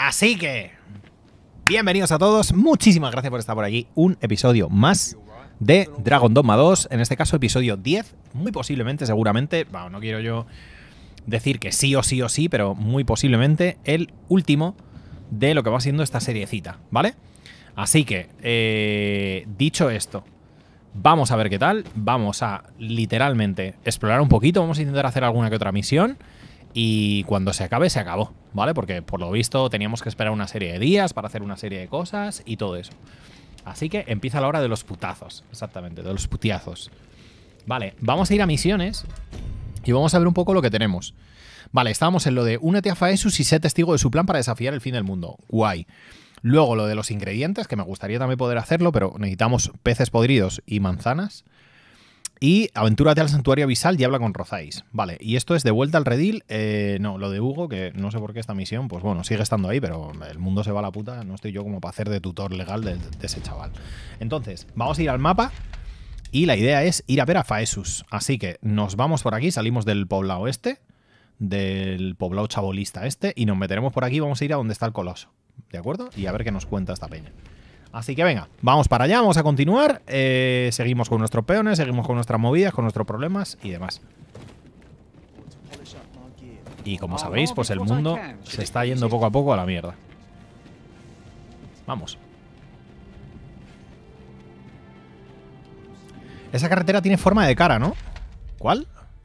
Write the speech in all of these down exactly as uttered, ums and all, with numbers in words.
Así que, bienvenidos a todos, muchísimas gracias por estar por aquí. Un episodio más de Dragon Dogma dos, en este caso episodio diez, muy posiblemente, seguramente, bueno, no quiero yo decir que sí o sí o sí, pero muy posiblemente el último de lo que va siendo esta seriecita, ¿vale? Así que, eh, dicho esto, vamos a ver qué tal, vamos a literalmente explorar un poquito, vamos a intentar hacer alguna que otra misión. Y cuando se acabe, se acabó, ¿vale? Porque por lo visto teníamos que esperar una serie de días para hacer una serie de cosas y todo eso. Así que empieza la hora de los putazos, exactamente, de los putiazos. Vale, vamos a ir a misiones y vamos a ver un poco lo que tenemos. Vale, estábamos en lo de únete a Phaesus y sé testigo de su plan para desafiar el fin del mundo. Guay. Luego lo de los ingredientes, que me gustaría también poder hacerlo, pero necesitamos peces podridos y manzanas. Y aventúrate al santuario abisal y habla con Rozais. Vale, y esto es de vuelta al redil. Eh, no, lo de Hugo, que no sé por qué esta misión, pues bueno, sigue estando ahí, pero el mundo se va a la puta. No estoy yo como para hacer de tutor legal de, de ese chaval. Entonces, vamos a ir al mapa y la idea es ir a ver a Phaesus. Así que nos vamos por aquí, salimos del poblado este, del poblado chabolista este, y nos meteremos por aquí. Vamos a ir a donde está el coloso, ¿de acuerdo? Y a ver qué nos cuenta esta peña. Así que venga, vamos para allá, vamos a continuar. eh, Seguimos con nuestros peones, seguimos con nuestras movidas, con nuestros problemas y demás. Y como sabéis, pues el mundo se está yendo poco a poco a la mierda. Vamos. Esa carretera tiene forma de cara, ¿no? ¿Cuál?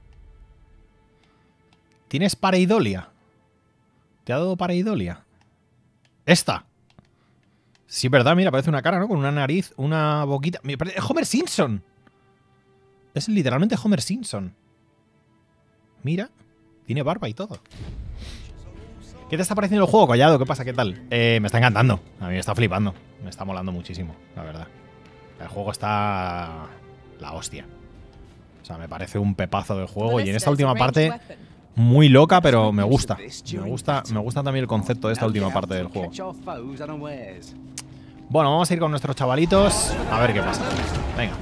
¿Tienes pareidolia? ¿Te ha dado pareidolia? ¡Esta! Sí, verdad, mira, parece una cara, ¿no? Con una nariz, una boquita. Me parece... ¡Es Homer Simpson! Es literalmente Homer Simpson. Mira, tiene barba y todo. ¿Qué te está pareciendo el juego, Collado? ¿Qué pasa? ¿Qué tal? Eh, me está encantando. A mí me está flipando. Me está molando muchísimo, la verdad. El juego está... la hostia. O sea, me parece un pepazo del juego. Y en esta última parte... muy loca, pero me gusta. Me gusta, me gusta también el concepto de esta última parte del juego. Bueno, vamos a ir con nuestros chavalitos a ver qué pasa. Venga.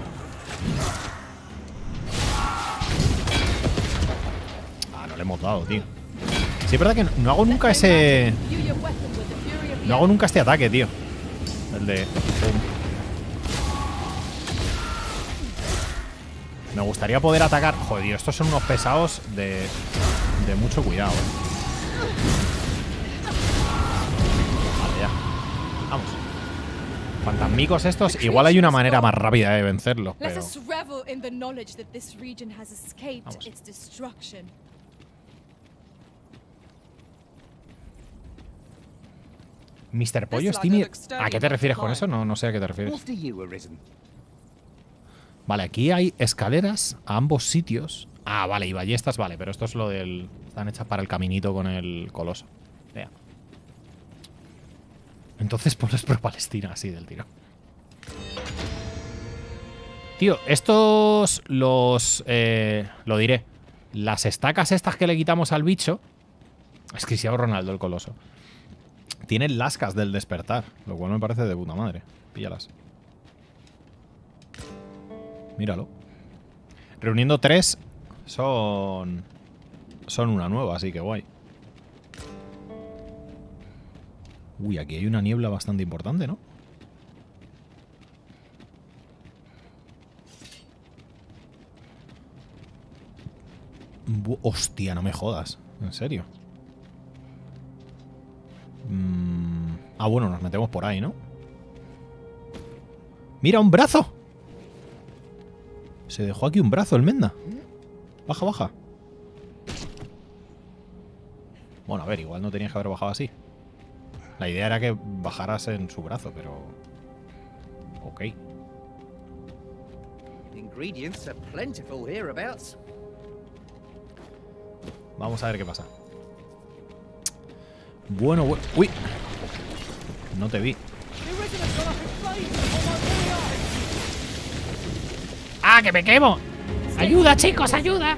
Ah, no le hemos dado, tío. Sí, es verdad que no hago nunca ese... No hago nunca este ataque, tío. El de... Me gustaría poder atacar... Joder, tío, estos son unos pesados de... de mucho cuidado, eh. Vale, ya. Vamos. Fantasmicos estos, igual hay una manera más rápida de vencerlos, pero... Vamos. mister Pollo es tímido. ¿A qué te refieres con eso? No, no sé a qué te refieres. Vale, aquí hay escaleras a ambos sitios. Ah, vale, y ballestas, vale, pero esto es lo del... Están hechas para el caminito con el coloso. Vea. Entonces pones pro Palestina así del tiro. Tío, estos los... Eh, lo diré. Las estacas estas que le quitamos al bicho... Es que si hago Ronaldo el coloso. Tienen lascas del despertar, lo cual me parece de puta madre. Píllalas. Míralo. Reuniendo tres... Son... Son una nueva, así que guay. Uy, aquí hay una niebla bastante importante, ¿no? Bu- Hostia, no me jodas. En serio. Mm... Ah, bueno, nos metemos por ahí, ¿no? ¡Mira, un brazo! Se dejó aquí un brazo el Menda. Baja, baja. Bueno, a ver, igual no tenías que haber bajado así. La idea era que bajaras en su brazo, pero... Ok. Vamos a ver qué pasa. Bueno, bueno... ¡Uy! No te vi. ¡Ah, que me quemo! ¡Ayuda, chicos, ayuda!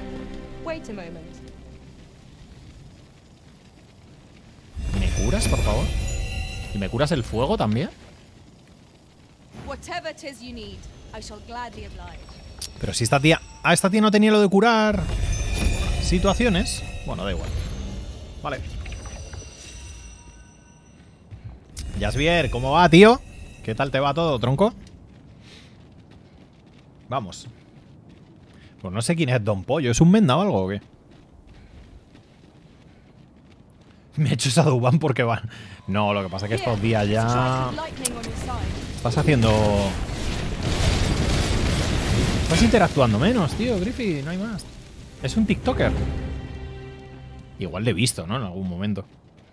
¿Me curas, por favor? ¿Y me curas el fuego también? Pero si esta tía... Ah, esta tía no tenía lo de curar situaciones. Bueno, da igual. Vale. Jasvier, ¿cómo va, tío? ¿Qué tal te va todo, tronco? Vamos. Pues no sé quién es Don Pollo. ¿Es un menda o algo o qué? Me he hecho esa Duban porque van. No, lo que pasa es que estos días ya... Estás haciendo... Estás interactuando menos, tío, Griffy. No hay más. Es un TikToker. Igual le he visto, ¿no? En algún momento.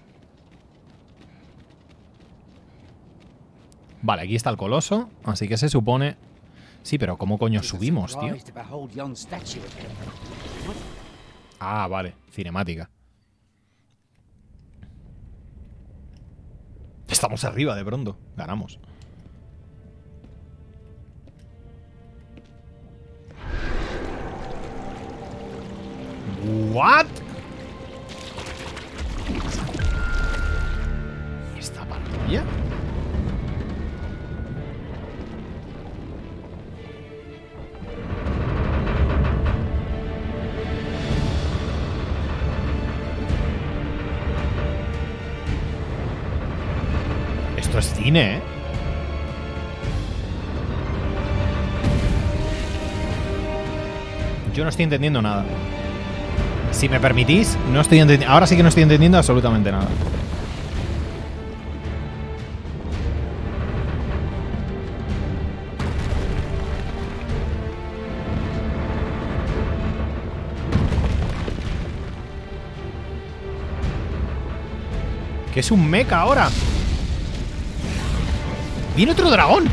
Vale, aquí está el coloso. Así que se supone... Sí, pero ¿cómo coño subimos, tío? Ah, vale. Cinemática. Estamos arriba de pronto. Ganamos. ¿What? ¿Esta pantalla? Esto es cine, ¿eh? Yo no estoy entendiendo nada. Si me permitís, no estoy entendiendo. Ahora sí que no estoy entendiendo absolutamente nada. ¿Qué es un mecha ahora? ¡Viene otro dragón!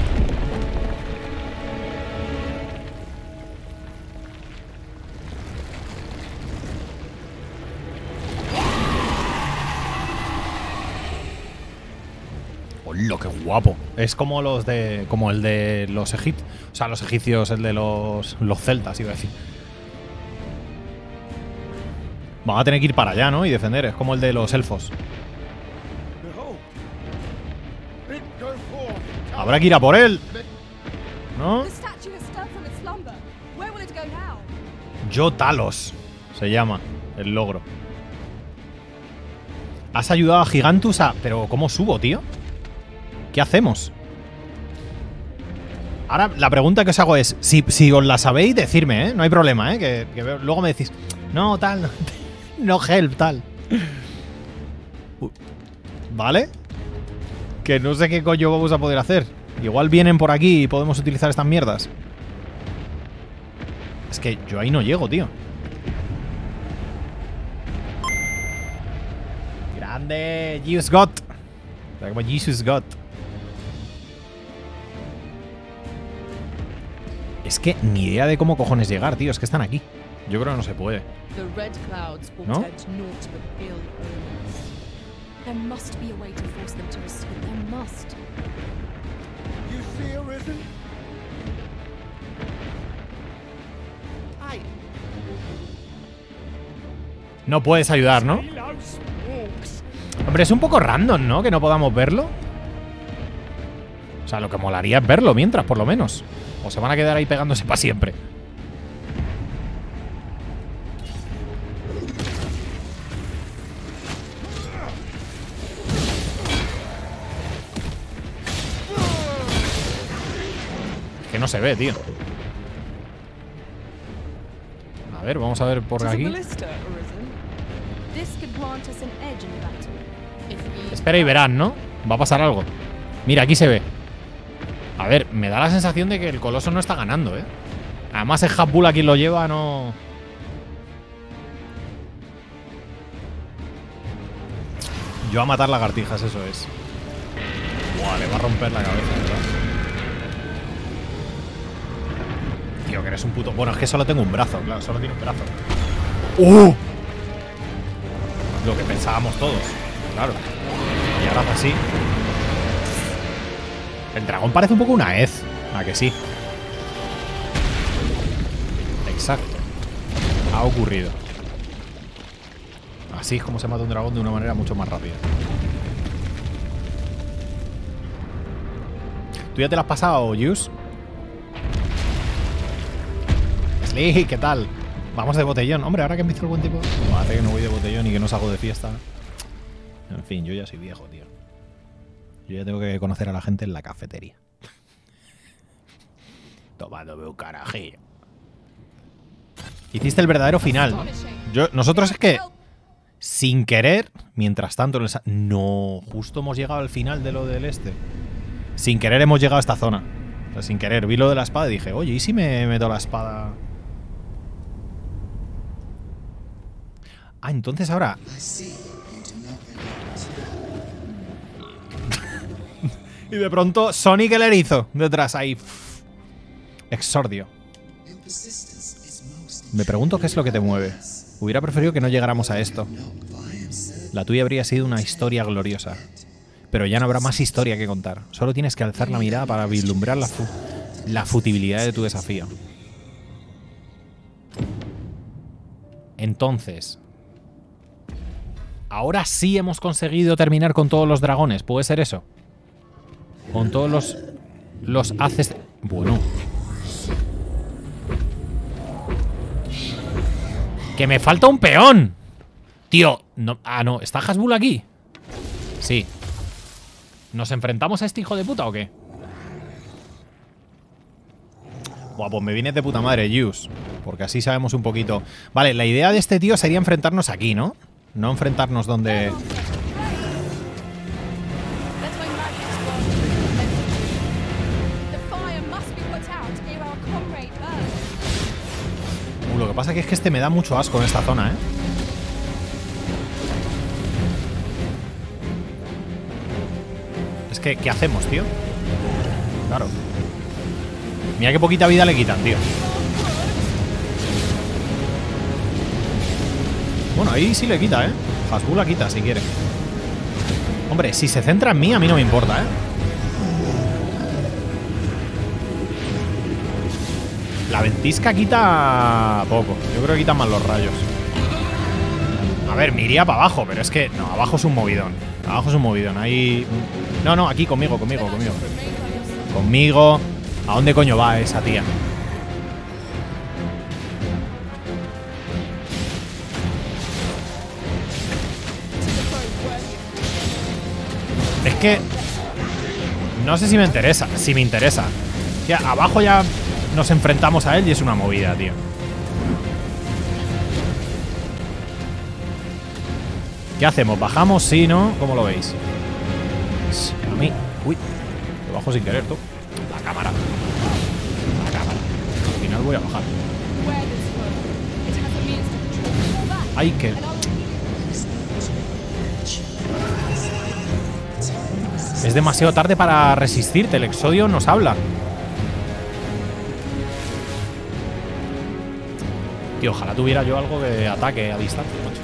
¡Hola, qué guapo! Es como los de... Como el de los egipcios. O sea, los egipcios, el de los... Los celtas, iba a decir. Vamos a tener que ir para allá, ¿no? Y defender. Es como el de los elfos. Habrá que ir a por él, ¿no? Yo Talos se llama el logro. Has ayudado a Gigantus a... Pero ¿cómo subo, tío? ¿Qué hacemos? Ahora la pregunta que os hago es, si, si os la sabéis, decirme, ¿eh? No hay problema, ¿eh? Que, que luego me decís, no, tal, no, no help, tal. ¿Vale? Que no sé qué coño vamos a poder hacer. Igual vienen por aquí y podemos utilizar estas mierdas. Es que yo ahí no llego, tío. Grande Jesus God. Jesus God. Es que ni idea de cómo cojones llegar, tío. Es que están aquí. Yo creo que no se puede. ¿No? There must be a way to force them to recede. There must. You see, Arisen? No puedes ayudar, ¿no? Hombre, es un poco random, ¿no? Que no podamos verlo. O sea, lo que molaría es verlo mientras, por lo menos. O se van a quedar ahí pegándose para siempre. Que no se ve, tío. A ver, vamos a ver por aquí. Espera y verás, ¿no? Va a pasar algo. Mira, aquí se ve. A ver, me da la sensación de que el coloso no está ganando, ¿eh? Además es Hapula quien lo lleva, no... Yo a matar lagartijas, eso es. Buah, le va a romper la cabeza, ¿verdad? Tío, que eres un puto... Bueno, es que solo tengo un brazo, claro, solo tiene un brazo. ¡Uh! Lo que pensábamos todos, claro. Y ahora hace así. El dragón parece un poco una hez. ¿A que sí? Exacto. Ha ocurrido. Así es como se mata un dragón de una manera mucho más rápida. ¿Tú ya te la has pasado, Yus? Sí, ¿qué tal? Vamos de botellón. Hombre, ahora que empiezo el buen tipo... Hace que no voy de botellón y que no salgo de fiesta. En fin, yo ya soy viejo, tío. Yo ya tengo que conocer a la gente en la cafetería. Tomándome un carajillo. Hiciste el verdadero final, ¿no? Yo, nosotros es que, sin querer, mientras tanto... En el no, justo hemos llegado al final de lo del este. Sin querer hemos llegado a esta zona. O sea, sin querer. Vi lo de la espada y dije, oye, ¿y si me meto la espada? Ah, entonces ahora... Y de pronto, Sonic el erizo detrás ahí. Exordio. Me pregunto qué es lo que te mueve. Hubiera preferido que no llegáramos a esto. La tuya habría sido una historia gloriosa. Pero ya no habrá más historia que contar. Solo tienes que alzar la mirada para vislumbrar la, fu la futilidad de tu desafío. Entonces... Ahora sí hemos conseguido terminar con todos los dragones. ¿Puede ser eso? Con todos los... Los haces... Bueno... ¡Que me falta un peón! Tío, no, ah, no, ¿está Hasbull aquí? Sí. ¿Nos enfrentamos a este hijo de puta o qué? Buah, pues me viene de puta madre, Yus. Porque así sabemos un poquito. Vale, la idea de este tío sería enfrentarnos aquí, ¿no? No enfrentarnos donde... Uh, lo que pasa que es que este me da mucho asco en esta zona, ¿eh? Es que, ¿qué hacemos, tío? Claro. Mira qué poquita vida le quitan, tío. Bueno, ahí sí le quita, ¿eh? Hasbull la quita si quiere. Hombre, si se centra en mí, a mí no me importa, ¿eh? La ventisca quita poco. Yo creo que quitan más los rayos. A ver, me iría para abajo, pero es que... No, abajo es un movidón. Abajo es un movidón. Ahí... No, no, aquí conmigo, conmigo, conmigo. Conmigo. ¿A dónde coño va esa tía? Es que... No sé si me interesa. Si me interesa. Ya, abajo ya... Nos enfrentamos a él y es una movida, tío. ¿Qué hacemos? ¿Bajamos? Sí, ¿no? ¿Cómo lo veis? A mí... Uy, lo bajo sin querer, tú. La cámara. La cámara. Al final voy a bajar. Ay, que... Es demasiado tarde para resistirte. El Exodio nos habla. Tío, ojalá tuviera yo algo de ataque a distancia, macho.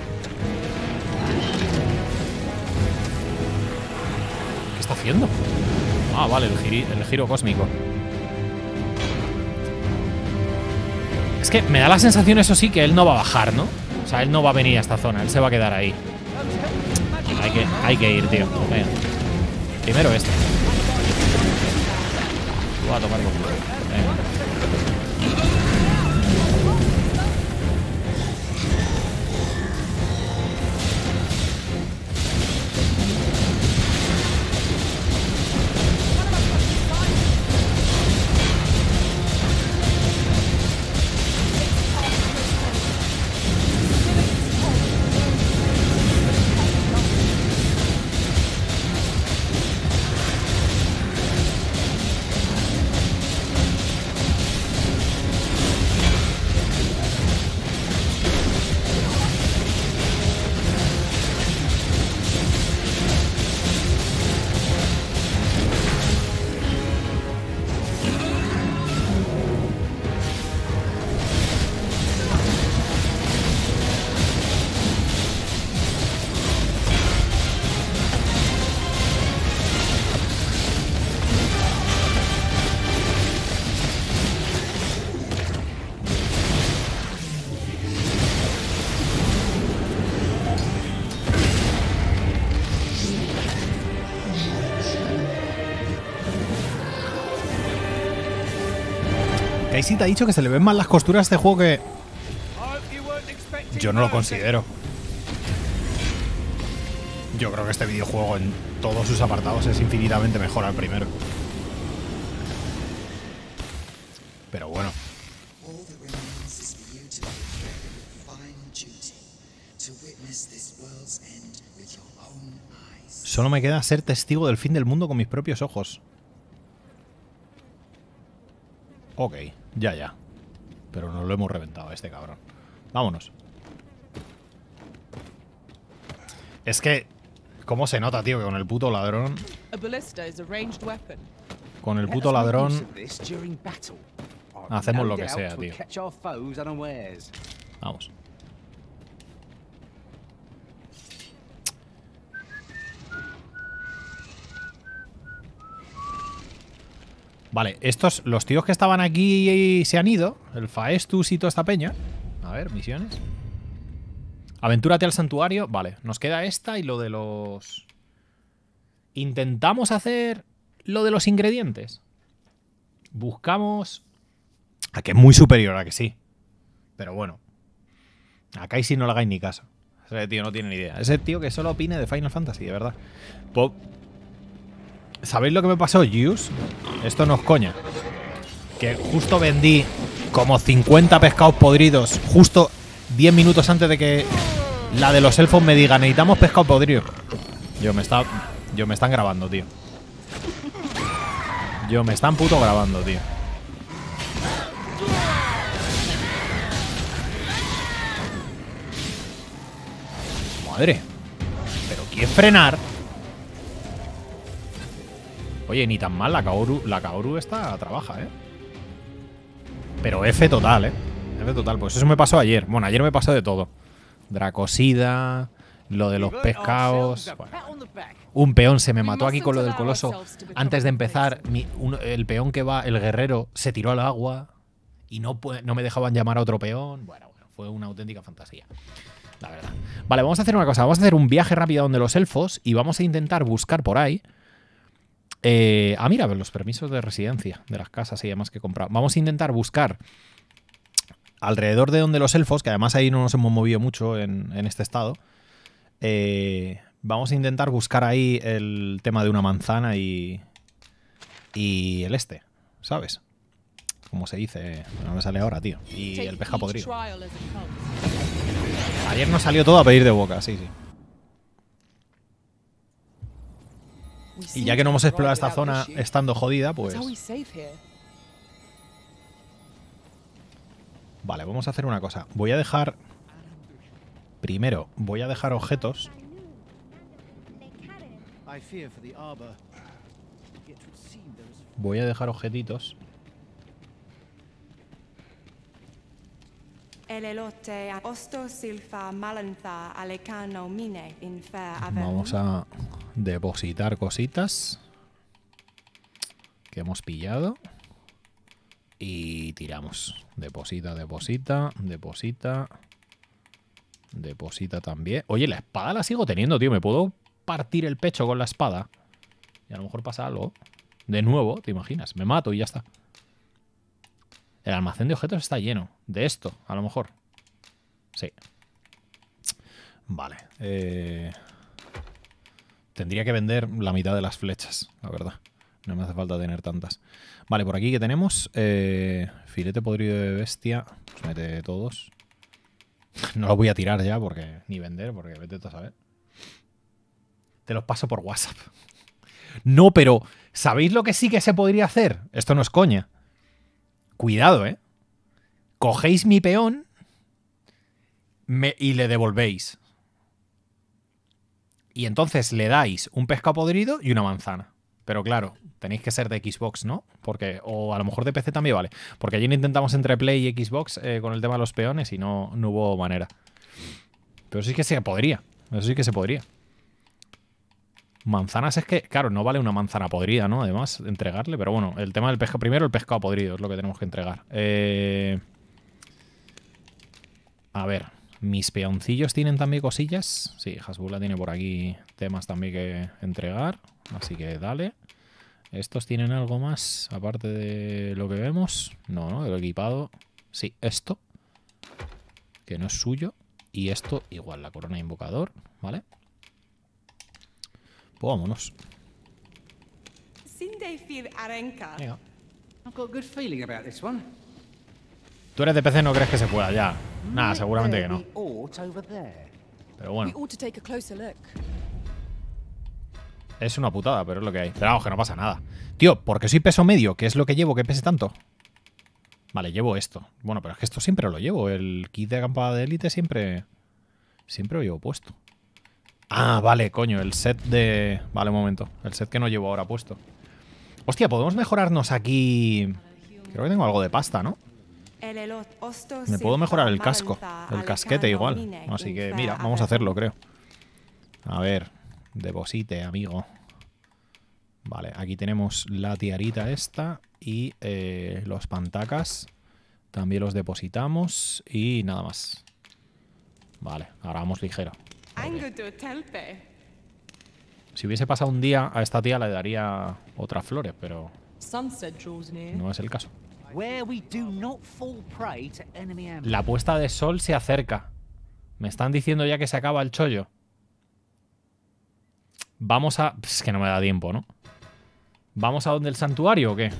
¿Qué está haciendo? Ah, vale, el, giri, el giro cósmico. Es que me da la sensación, eso sí, que él no va a bajar, ¿no? O sea, él no va a venir a esta zona, él se va a quedar ahí. Hay que, hay que ir, tío. Venga. Primero este. Voy a tomar con... Venga. Casey te ha dicho que se le ven mal las costuras a este juego que... Yo no lo considero. Yo creo que este videojuego todos sus apartados es infinitamente mejor al primero. Pero bueno. Solo me queda ser testigo del fin del mundo con mis propios ojos. Ok, ya, ya. Pero nos lo hemos reventado a este cabrón. Vámonos. Es que... ¿Cómo se nota, tío, que con el puto ladrón... Con el puto ladrón... Hacemos lo que sea, tío. Vamos. Vale, estos, los tíos que estaban aquí se han ido. El Faestus y toda esta peña. A ver, misiones. Aventúrate al santuario. Vale, nos queda esta y lo de los... Intentamos hacer lo de los ingredientes. Buscamos... A que es muy superior, a que sí. Pero bueno. A Kaisi no le hagáis ni caso. Ese tío no tiene ni idea. Ese tío que solo opine de Final Fantasy, de verdad. Po ¿Sabéis lo que me pasó, Yus? Esto no es coña. Que justo vendí como cincuenta pescados podridos justo diez minutos antes de que la de los elfos me diga necesitamos pescado podrido. Yo me está, yo me están grabando, tío. Yo me están puto grabando, tío. Madre. Pero ¿quién frenar? Oye, ni tan mal la Kaoru. La Kaoru esta trabaja, ¿eh? Pero F total, ¿eh? F total. Pues eso me pasó ayer. Bueno, ayer me pasó de todo. Dracosida, lo de los pescados. Bueno, un peón se me mató aquí con lo del coloso. Antes de empezar, mi, un, el peón que va, el guerrero, se tiró al agua y no, no me dejaban llamar a otro peón. Bueno, bueno, fue una auténtica fantasía. La verdad. Vale, vamos a hacer una cosa. Vamos a hacer un viaje rápido donde los elfos y vamos a intentar buscar por ahí. Eh, ah, mira, los permisos de residencia de las casas y demás que he comprado. Vamos a intentar buscar alrededor de donde los elfos, que además ahí no nos hemos movido mucho en, en este estado. Eh, vamos a intentar buscar ahí el tema de una manzana y, y el este, ¿sabes? Como se dice, no me sale ahora, tío. Y el pescado podrido. Ayer nos salió todo a pedir de boca, sí, sí. Y ya que no hemos explorado esta zona estando jodida, pues... Vale, vamos a hacer una cosa. Voy a dejar... Primero, voy a dejar objetos. Voy a dejar objetitos. Vamos a depositar cositas que hemos pillado. Y tiramos. Deposita, deposita, deposita. Deposita también. Oye, la espada la sigo teniendo, tío. ¿Me puedo partir el pecho con la espada? Y a lo mejor pasa algo. De nuevo, ¿te imaginas? Me mato y ya está. El almacén de objetos está lleno. De esto, a lo mejor. Sí. Vale. Eh... Tendría que vender la mitad de las flechas, la verdad. No me hace falta tener tantas. Vale, por aquí que tenemos eh, filete podrido de bestia. Pues mete todos. No los voy a tirar ya porque ni vender, porque vete a saber. Te los paso por WhatsApp. No, pero ¿sabéis lo que sí que se podría hacer? Esto no es coña. Cuidado, ¿eh? Cogéis mi peón me, y le devolvéis. Y entonces le dais un pescado podrido y una manzana. Pero claro, tenéis que ser de Xbox, ¿no? Porque, o a lo mejor de P C también vale. Porque ayer intentamos entre Play y Xbox eh, con el tema de los peones y no, no hubo manera. Pero sí que se podría. Eso sí que se podría. Manzanas es que, claro, no vale una manzana podrida, ¿no? Además, entregarle. Pero bueno, el tema del pescado. Primero el pescado podrido es lo que tenemos que entregar. Eh... A ver, ¿mis peoncillos tienen también cosillas? Sí, Hasbula tiene por aquí temas también que entregar. Así que dale. ¿Estos tienen algo más aparte de lo que vemos? No, ¿no? De lo equipado. Sí, esto. Que no es suyo. Y esto igual, la corona de invocador. ¿Vale? Pues vámonos. Venga. I've got a good feeling about this one. Tú eres de P C, no crees que se pueda ya. Nada, seguramente que no. Pero We bueno, ought to take a closer look. es una putada, pero es lo que hay. Pero vamos, que no pasa nada. Tío, ¿por qué soy peso medio? ¿Qué es lo que llevo que pese tanto? Vale, llevo esto. Bueno, pero es que esto siempre lo llevo. El kit de acampada de élite siempre... Siempre lo llevo puesto. Ah, vale, coño, el set de... Vale, un momento. El set que no llevo ahora puesto. Hostia, podemos mejorarnos aquí... Creo que tengo algo de pasta, ¿no? Me puedo mejorar el casco. El casquete igual. Así que, mira, vamos a hacerlo, creo. A ver... Deposite, amigo. Vale, aquí tenemos la tiarita esta. Y eh, los pantacas también los depositamos. Y nada más. Vale, ahora vamos ligero. Si hubiese pasado un día, a esta tía le daría otras flores, pero no es el caso. La puesta de sol se acerca. Me están diciendo ya que se acaba el chollo. Vamos a... Es que no me da tiempo, ¿no? ¿Vamos a donde el santuario o qué?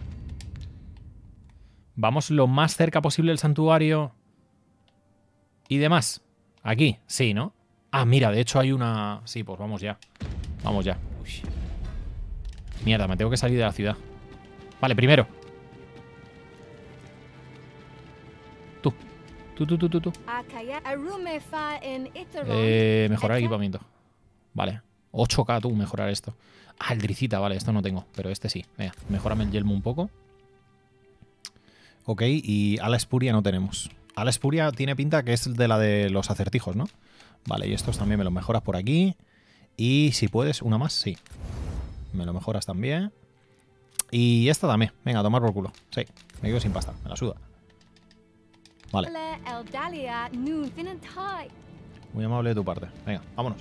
Vamos lo más cerca posible del santuario y demás. Aquí, sí, ¿no? Ah, mira, de hecho hay una... Sí, pues vamos ya. Vamos ya. Mierda, me tengo que salir de la ciudad. Vale, primero. Tú. Tú, tú, tú, tú, tú. Eh, mejorar equipamiento. Vale. ocho K tú, mejorar esto. Ah, el dricita, vale, esto no tengo. Pero este sí. Venga, mejórame el yelmo un poco. Ok, y ala espuria no tenemos. Ala espuria tiene pinta que es de la de los acertijos, ¿no? Vale, y estos también me los mejoras por aquí. Y si puedes, una más, sí. Me lo mejoras también. Y esta también. Venga, a tomar por culo. Sí, me quedo sin pasta, me la suda. Vale. Muy amable de tu parte. Venga, vámonos.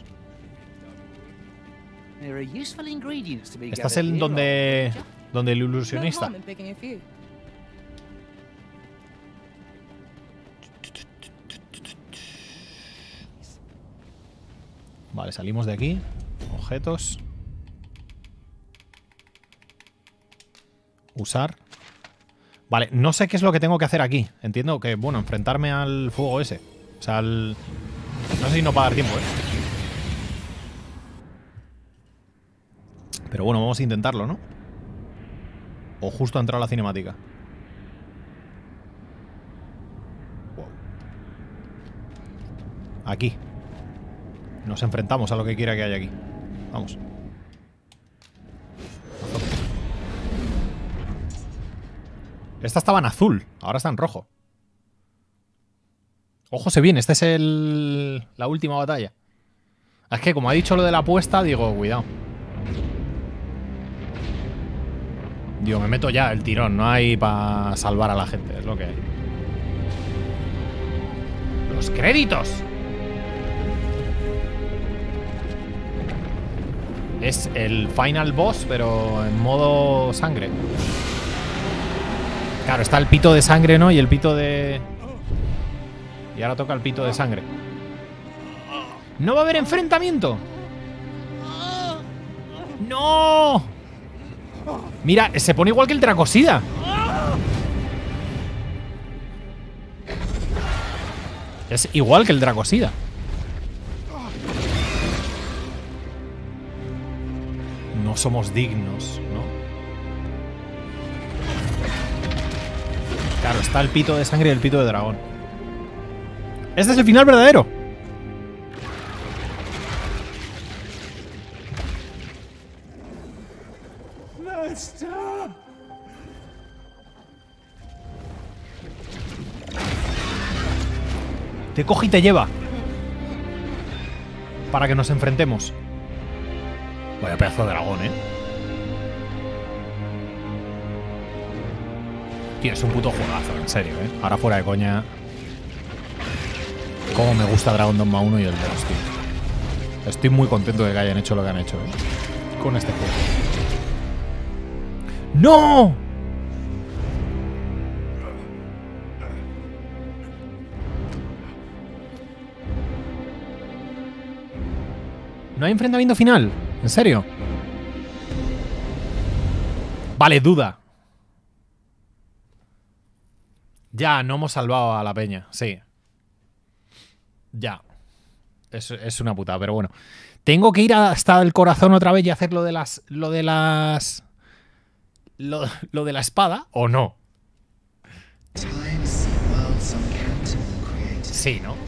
¿Estás en donde, donde el ilusionista? Vale, salimos de aquí. Objetos. Usar. Vale, no sé qué es lo que tengo que hacer aquí. Entiendo que, bueno, enfrentarme al fuego ese. O sea, al... No sé si no va a dar tiempo, ¿eh? Pero bueno, vamos a intentarlo, ¿no? O justo ha entrado la cinemática. Wow. Aquí. Nos enfrentamos a lo que quiera que haya aquí. Vamos. Esta estaba en azul, ahora está en rojo. Ojo, se viene, esta es el... la última batalla. Es que como ha dicho lo de la apuesta, digo, cuidado. Digo, me meto ya el tirón, no hay para salvar a la gente, es lo que hay. ¡Los créditos! Es el final boss, pero en modo sangre. Claro, está el pito de sangre, ¿no? Y el pito de... Y ahora toca el pito de sangre. ¡No va a haber enfrentamiento! ¡No! Mira, se pone igual que el Dracosida. Es igual que el Dracosida. No somos dignos, ¿no? Claro, está el pito de sangre y el pito de dragón. Este es el final verdadero. Te coge y te lleva. Para que nos enfrentemos. Vaya pedazo de dragón, ¿eh? Tío, es un puto juegazo, en serio, ¿eh? Ahora fuera de coña. Cómo me gusta Dragon Dogma uno y el dos, tío. Estoy muy contento de que hayan hecho lo que han hecho, ¿eh? Con este juego. ¡No! ¿No hay enfrentamiento final? ¿En serio? Vale, duda. Ya, no hemos salvado a la peña, sí. Ya. Es, es una putada, pero bueno. ¿Tengo que ir hasta el corazón otra vez y hacer lo de las... Lo de las... Lo, lo de la espada o no? Sí, ¿no?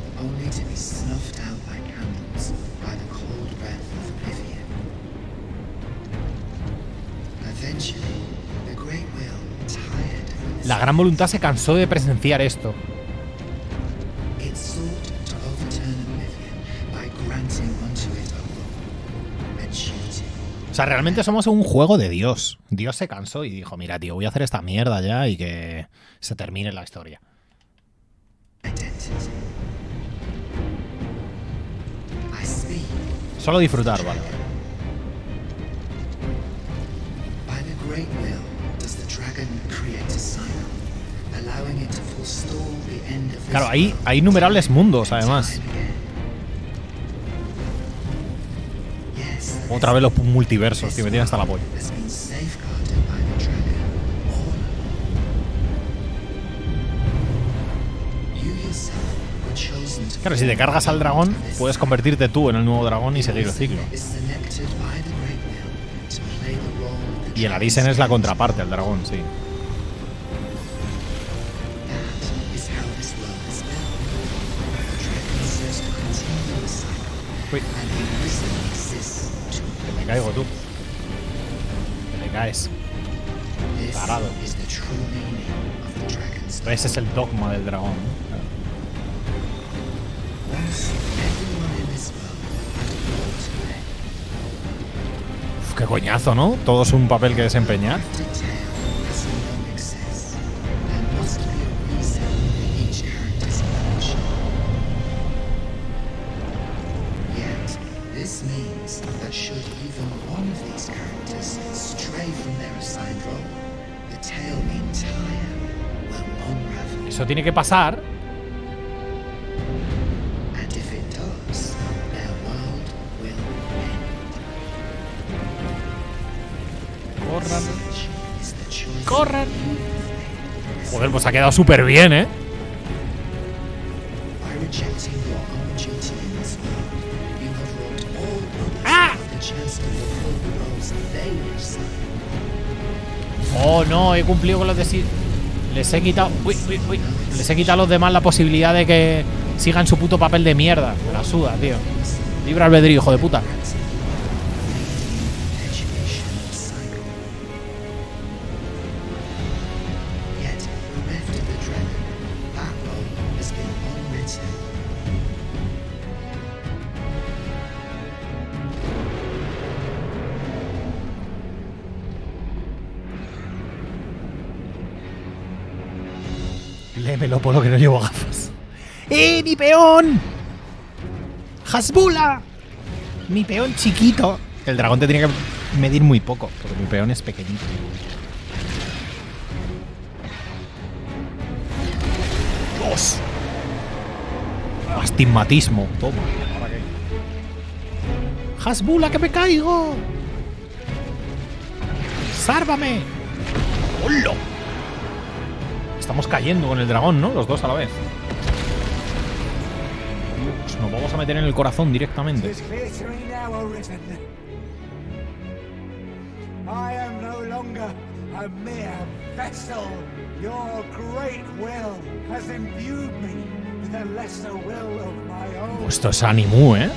La gran voluntad se cansó de presenciar esto. O sea, realmente somos un juego de Dios. Dios se cansó y dijo, mira, tío, voy a hacer esta mierda ya y que se termine la historia. Solo disfrutar, vale. Claro, hay, hay innumerables mundos, además. Otra vez los multiversos, tío, me tienen hasta la polla. Claro, si te cargas al dragón, puedes convertirte tú en el nuevo dragón y seguir el ciclo. Y el Arisen es la contraparte al dragón, sí. Uy. Que me caigo, tú. Que te caes. Parado. Ese es el dogma del dragón, ¿no? Claro. Uf, qué coñazo, ¿no? Todo es un papel que desempeñar. Eso tiene que pasar. Corran. Corran. Joder, pues ha quedado súper bien, ¿eh? ¡Ah! Oh, no, he cumplido con los de sí. Les he quitado... Uy, uy, uy. Les he quitado a los demás la posibilidad de que sigan su puto papel de mierda. Me la suda, tío. Libre albedrío, hijo de puta. Léemelo por lo que no llevo gafas. ¡Eh, mi peón! ¡Hasbula! Mi peón chiquito. El dragón te tiene que medir muy poco, porque mi peón es pequeñito. ¡Dios! Astigmatismo. Toma. ¡Hasbula, que me caigo! ¡Sárvame! ¡Hola! Estamos cayendo con el dragón, ¿no? Los dos a la vez. Dios, nos vamos a meter en el corazón directamente. Esto es Animu, ¿eh?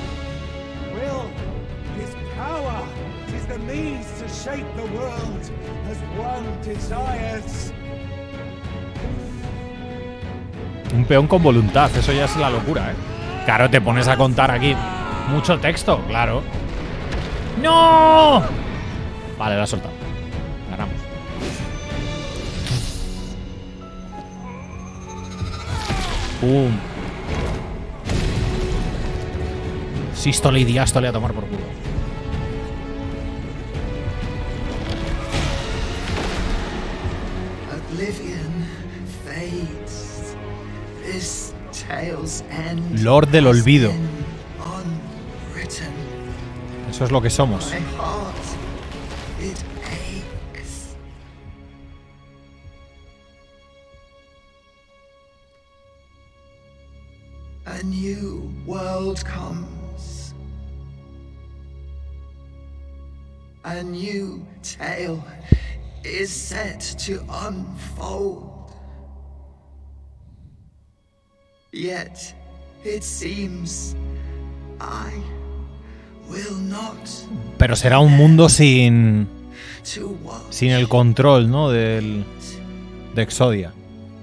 Un peón con voluntad, eso ya es la locura, ¿eh? Claro, te pones a contar aquí mucho texto, claro. ¡No! Vale, la he soltado. Ganamos. ¡Pum! Sístole y diástole a tomar por culo. Lord del olvido. Eso Eso es lo que somos. My heart, it aches. A new world comes. A new tale is set to unfold. Yet, it seems I will not Pero será un mundo sin to watch. sin el control, ¿no? Del de Exodia.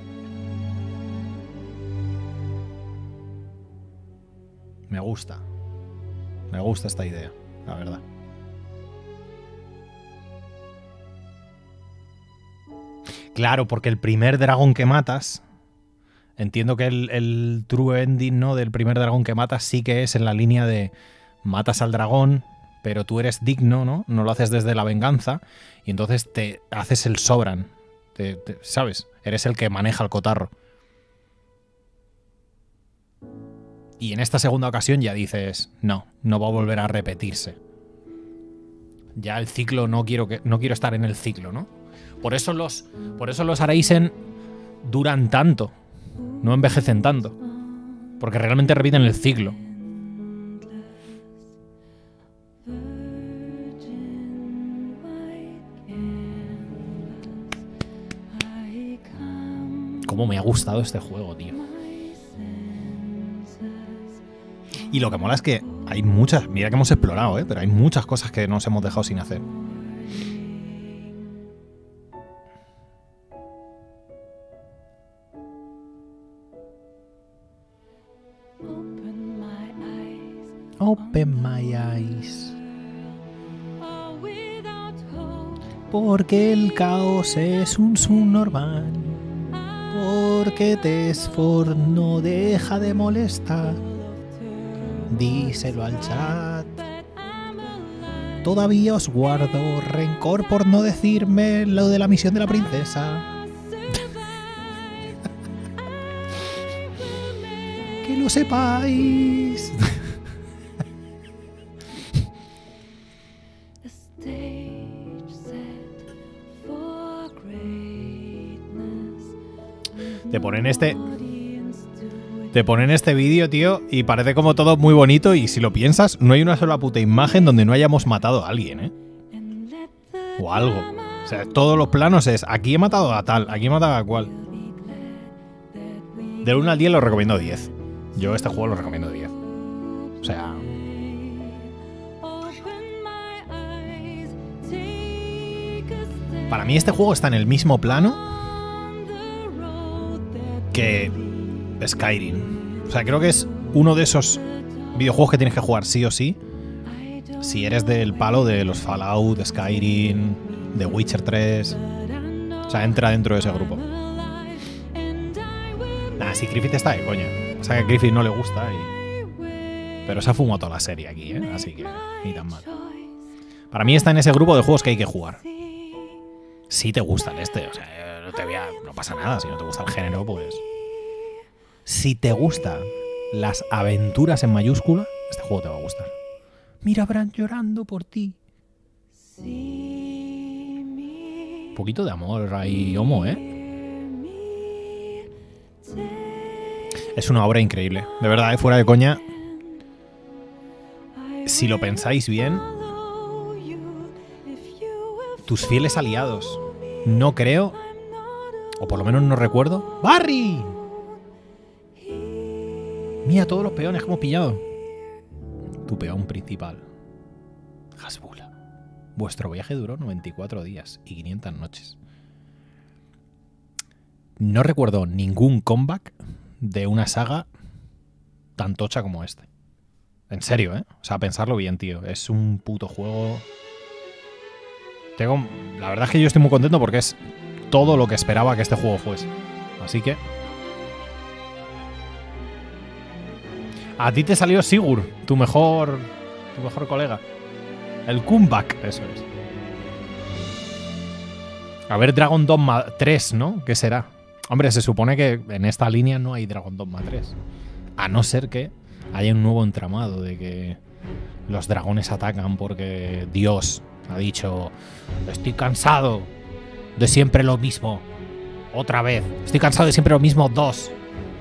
Me gusta. Me gusta esta idea, la verdad. Claro, porque el primer dragón que matas, entiendo que el, el true ending, ¿no? Del primer dragón que matas sí que es en la línea de matas al dragón, pero tú eres digno, ¿no? No lo haces desde la venganza y entonces te haces el Sobran, te, te, ¿sabes? Eres el que maneja el cotarro. Y en esta segunda ocasión ya dices, no, no va a volver a repetirse. Ya el ciclo, no quiero, que, no quiero estar en el ciclo, ¿no? Por eso los, por eso los Araisen duran tanto, no envejecen tanto, porque realmente repiten el ciclo. Cómo me ha gustado este juego, tío. Y lo que mola es que hay muchas, mira que hemos explorado, ¿eh? Pero hay muchas cosas que nos hemos dejado sin hacer. Open my eyes. Porque el caos es un subnormal. Porque Tesfor no deja de molestar. Díselo al chat. Todavía os guardo rencor por no decirme lo de la misión de la princesa. Que lo sepáis. Te ponen este... Te ponen este vídeo, tío, y parece como todo muy bonito y si lo piensas, no hay una sola puta imagen donde no hayamos matado a alguien, ¿eh? O algo. O sea, todos los planos es, aquí he matado a tal, aquí he matado a cual. Del uno al diez lo recomiendo diez. Yo este juego lo recomiendo diez. O sea... Para mí este juego está en el mismo plano que Skyrim. O sea, creo que es uno de esos videojuegos que tienes que jugar sí o sí si eres del palo de los Fallout, de Skyrim, de Witcher tres. O sea, entra dentro de ese grupo. Nah, si Griffith está de coña. O sea, que a Griffith no le gusta y... Pero se ha fumado toda la serie aquí, ¿eh? Así que ni tan mal. Para mí está en ese grupo de juegos que hay que jugar. Si te gusta el este, o sea, no te voy a... No pasa nada, si no te gusta el género, pues... Si te gustan las aventuras en mayúscula, este juego te va a gustar. Mira a Bran llorando por ti. Un poquito de amor ahí, homo, ¿eh? Es una obra increíble. De verdad, ¿eh? Fuera de coña. Si lo pensáis bien, tus fieles aliados. No creo, o por lo menos no recuerdo. ¡Barry! Mira todos los peones que hemos pillado. Tu peón principal. Hasbula. Vuestro viaje duró noventa y cuatro días y quinientas noches. No recuerdo ningún comeback de una saga tan tocha como este. En serio, ¿eh? O sea, pensarlo bien, tío. Es un puto juego... Tengo... La verdad es que yo estoy muy contento porque es todo lo que esperaba que este juego fuese. Así que... A ti te salió Sigurd, tu mejor... Tu mejor colega. El comeback, eso es. A ver, Dragon Dogma tres, ¿no? ¿Qué será? Hombre, se supone que en esta línea no hay Dragon Dogma tres. A no ser que haya un nuevo entramado de que los dragones atacan porque Dios ha dicho: estoy cansado de siempre lo mismo. Otra vez. Estoy cansado de siempre lo mismo. Dos.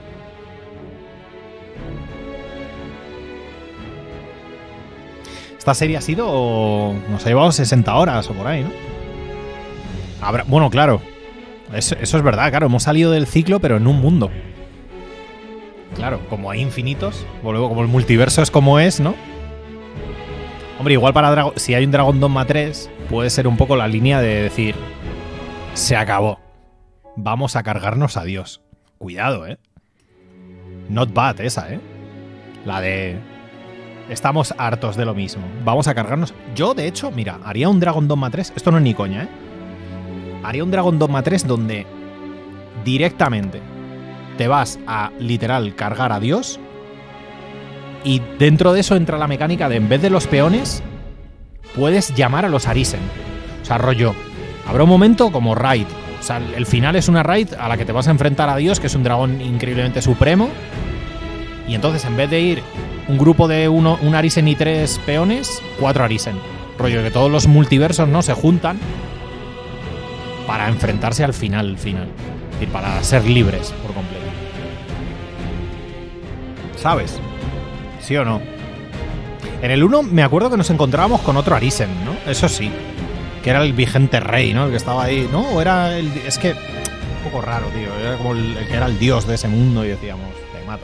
Esta serie ha sido... Nos ha llevado sesenta horas o por ahí, ¿no? Habrá, bueno, claro. Eso, eso es verdad, claro. Hemos salido del ciclo, pero en un mundo. Claro, como hay infinitos. Luego, como el multiverso es como es, ¿no? Hombre, igual para Dragon... Si hay un Dragon Dogma tres, puede ser un poco la línea de decir... Se acabó. Vamos a cargarnos a Dios. Cuidado, ¿eh? Not bad esa, ¿eh? La de... Estamos hartos de lo mismo. Vamos a cargarnos... Yo, de hecho, mira, haría un Dragon Dogma tres... Esto no es ni coña, ¿eh? Haría un Dragon Dogma tres donde directamente te vas a, literal, cargar a Dios, y dentro de eso entra la mecánica de, en vez de los peones, puedes llamar a los Arisen. O sea, rollo, habrá un momento como raid. O sea, el final es una raid a la que te vas a enfrentar a Dios, que es un dragón increíblemente supremo, y entonces en vez de ir un grupo de uno, un Arisen y tres peones, cuatro Arisen. Rollo que todos los multiversos, ¿no?, se juntan para enfrentarse al final, final. Es decir, para ser libres por completo. ¿Sabes? ¿Sí o no? En el uno me acuerdo que nos encontrábamos con otro Arisen, ¿no? Eso sí. Que era el vigente rey, ¿no? El que estaba ahí, ¿no? O era el... Es que... Un poco raro, tío. Era como el, el que era el dios de ese mundo y decíamos, te mato.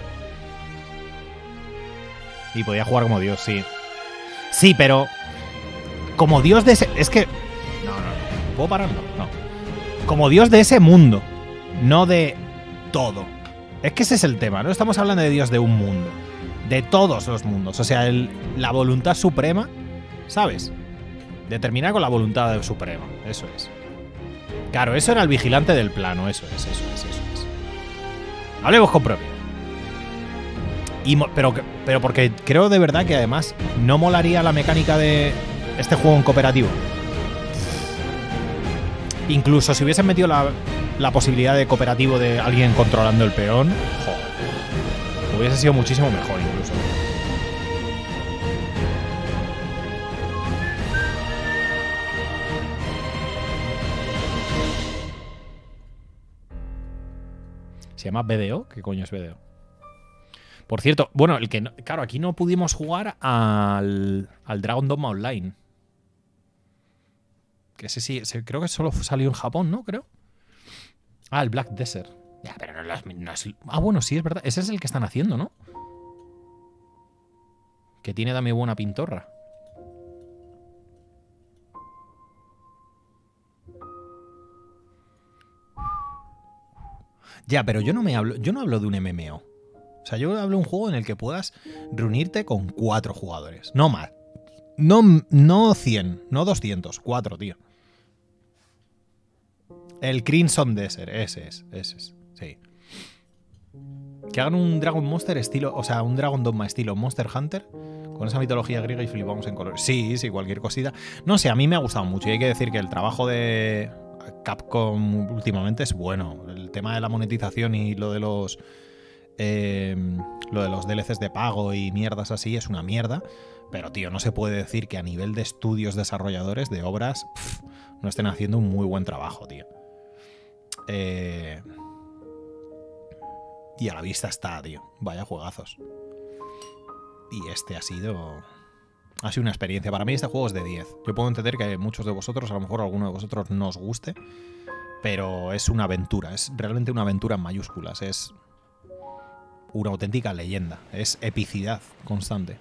Y podía jugar como dios, sí. Sí, pero... Como dios de ese... Es que... No, no, no. ¿Puedo parar? No, no. Como dios de ese mundo. No de todo. Es que ese es el tema, ¿no? Estamos hablando de dios de un mundo. De todos los mundos. O sea, el, la voluntad suprema, ¿sabes? Determinada con la voluntad suprema. Eso es. Claro, eso era el vigilante del plano. Eso es, eso es, eso es. Hablemos con propiedad. Y, pero, pero porque creo de verdad que además no molaría la mecánica de este juego en cooperativo. Incluso si hubiesen metido la, la posibilidad de cooperativo de alguien controlando el peón, joder, hubiese sido muchísimo mejor incluso. ¿Se llama B D O? ¿Qué coño es B D O? Por cierto, bueno, el que no, claro, aquí no pudimos jugar al, al Dragon Dogma Online. Que ese sí, ese, creo que solo salió en Japón, ¿no? Creo. Ah, el Black Desert. Ya, pero no, no es... Ah, bueno, sí, es verdad. Ese es el que están haciendo, ¿no? Que tiene también buena pintorra. Ya, pero yo no me hablo, yo no hablo de un M M O. O sea, yo hablo de un juego en el que puedas reunirte con cuatro jugadores. No más. No, no cien, no doscientos, cuatro, tío. El Crimson Desert, ese es, ese es, sí. Que hagan un Dragon Monster estilo, o sea, un Dragon Dogma estilo Monster Hunter, con esa mitología griega y flipamos en colores. Sí, sí, cualquier cosita. No sé, a mí me ha gustado mucho y hay que decir que el trabajo de Capcom últimamente es bueno. El tema de la monetización y lo de los... Eh, lo de los D L Cs de pago y mierdas así es una mierda. Pero, tío, no se puede decir que a nivel de estudios desarrolladores de obras pff, no estén haciendo un muy buen trabajo, tío. Eh... Y a la vista está, tío. Vaya juegazos. Y este ha sido... Ha sido una experiencia. Para mí este juego es de diez. Yo puedo entender que muchos de vosotros, a lo mejor a alguno de vosotros no os guste, pero es una aventura. Es realmente una aventura en mayúsculas. Es una auténtica leyenda. Es epicidad constante.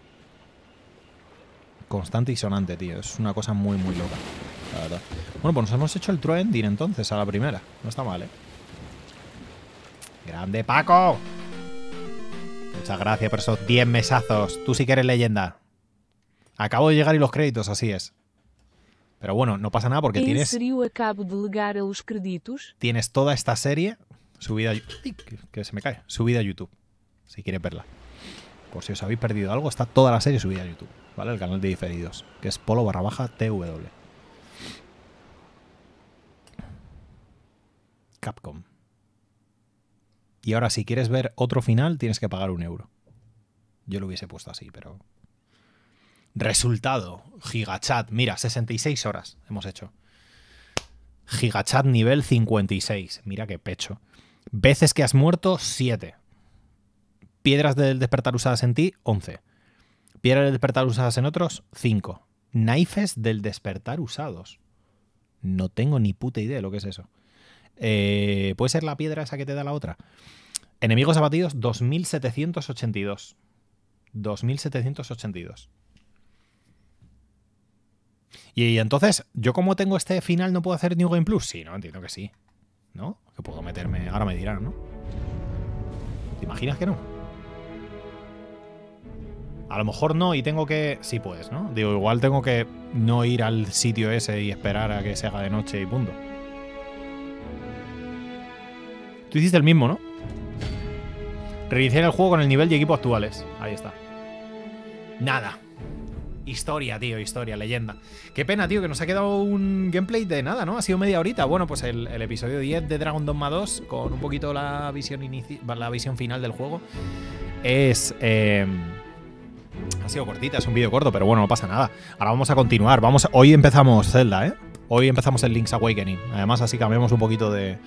Constante y sonante, tío. Es una cosa muy, muy loca, la verdad. Bueno, pues nos hemos hecho el True Ending entonces a la primera. No está mal, ¿eh? ¡Grande, Paco! Muchas gracias por esos diez mesazos. Tú sí que eres leyenda. Acabo de llegar y los créditos, así es. Pero bueno, no pasa nada porque tienes... ¿En serio acabo de llegar a los créditos? Tienes toda esta serie subida a... ¡Ay, que, que se me cae! Subida a YouTube, si quieres verla. Por si os habéis perdido algo, está toda la serie subida a YouTube, ¿vale? El canal de diferidos, que es polo barra baja T W. Capcom. Y ahora, si quieres ver otro final, tienes que pagar un euro. Yo lo hubiese puesto así, pero... Resultado, Gigachat. Mira, sesenta y seis horas hemos hecho. Gigachat nivel cincuenta y seis. Mira qué pecho. Veces que has muerto, siete. Piedras del despertar usadas en ti, once. Piedras del despertar usadas en otros, cinco. Naifes del despertar usados. No tengo ni puta idea de lo que es eso. Eh, ¿Puede ser la piedra esa que te da la otra? Enemigos abatidos, dos mil setecientos ochenta y dos. dos mil setecientos ochenta y dos. Y entonces, ¿yo como tengo este final no puedo hacer New Game Plus? Sí, no, entiendo que sí. ¿No? Que puedo meterme... Ahora me dirán, ¿no? ¿Te imaginas que no? A lo mejor no y tengo que... Sí, pues, ¿no? Digo, igual tengo que no ir al sitio ese y esperar a que se haga de noche y punto. Tú hiciste el mismo, ¿no? Reiniciar el juego con el nivel y equipo actuales. Ahí está. Nada. Historia, tío, historia, leyenda. Qué pena, tío, que nos ha quedado un gameplay de nada, ¿no? Ha sido media horita. Bueno, pues el, el episodio diez de Dragon Dogma dos, con un poquito la visión, inici la visión final del juego, es... Eh, ha sido cortita, es un vídeo corto, pero bueno, no pasa nada. Ahora vamos a continuar. Vamos, hoy empezamos Zelda, ¿eh? Hoy empezamos el Link's Awakening. Además, así cambiamos un poquito de,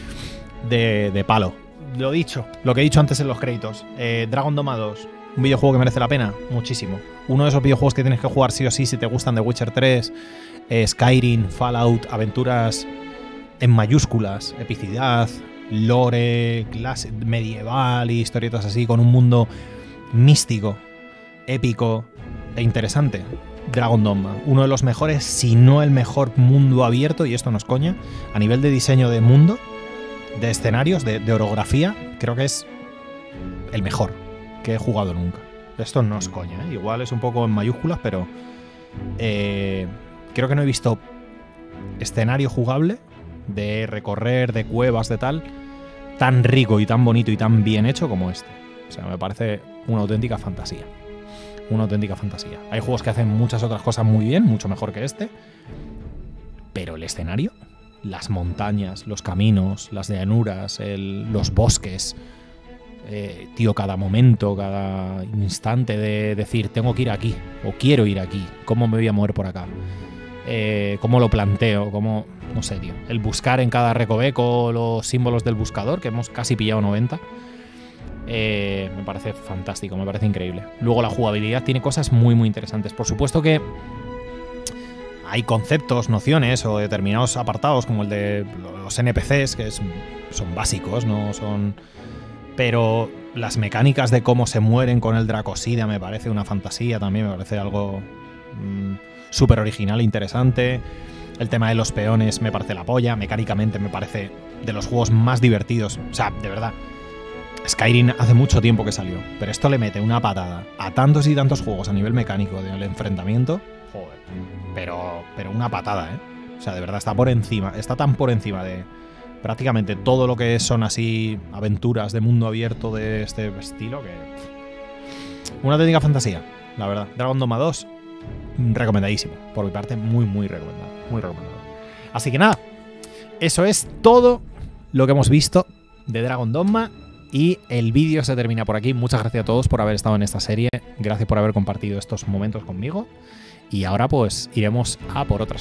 de, de palo. Lo dicho, lo que he dicho antes en los créditos. Eh, Dragon Dogma dos. Un videojuego que merece la pena, muchísimo. Uno de esos videojuegos que tienes que jugar sí o sí si te gustan The Witcher tres, eh, Skyrim, Fallout, aventuras en mayúsculas, epicidad, lore, clase, medieval y historietas así, con un mundo místico, épico e interesante. Dragon Dogma, uno de los mejores, si no el mejor mundo abierto, y esto no es coña, a nivel de diseño de mundo, de escenarios, de, de orografía, creo que es el mejor que he jugado nunca. Esto no es coña, ¿eh? Igual es un poco en mayúsculas, pero eh, creo que no he visto escenario jugable de recorrer, de cuevas, de tal, tan rico y tan bonito y tan bien hecho como este. O sea, me parece una auténtica fantasía. Una auténtica fantasía. Hay juegos que hacen muchas otras cosas muy bien, mucho mejor que este, pero el escenario, las montañas, los caminos, las llanuras, el, los bosques... Eh, tío, cada momento, cada instante de decir tengo que ir aquí o quiero ir aquí, cómo me voy a mover por acá, eh, cómo lo planteo, cómo, no sé, tío, el buscar en cada recoveco los símbolos del buscador, que hemos casi pillado noventa, eh, me parece fantástico, me parece increíble. Luego la jugabilidad tiene cosas muy muy interesantes. Por supuesto que hay conceptos, nociones o determinados apartados como el de los N P Cs que es, son básicos, no son... Pero las mecánicas de cómo se mueren con el Dracosida me parece una fantasía también, me parece algo mmm, súper original e interesante. El tema de los peones me parece la polla, mecánicamente me parece de los juegos más divertidos. O sea, de verdad, Skyrim hace mucho tiempo que salió, pero esto le mete una patada a tantos y tantos juegos a nivel mecánico del enfrentamiento. Joder, pero, pero una patada, ¿eh? O sea, de verdad está por encima, está tan por encima de... prácticamente todo lo que son así aventuras de mundo abierto de este estilo, que una auténtica fantasía, la verdad. Dragon Dogma dos, recomendadísimo, por mi parte, muy muy recomendado, muy recomendado. Así que nada, eso es todo lo que hemos visto de Dragon Dogma y el vídeo se termina por aquí. Muchas gracias a todos por haber estado en esta serie, gracias por haber compartido estos momentos conmigo y ahora pues iremos a por otras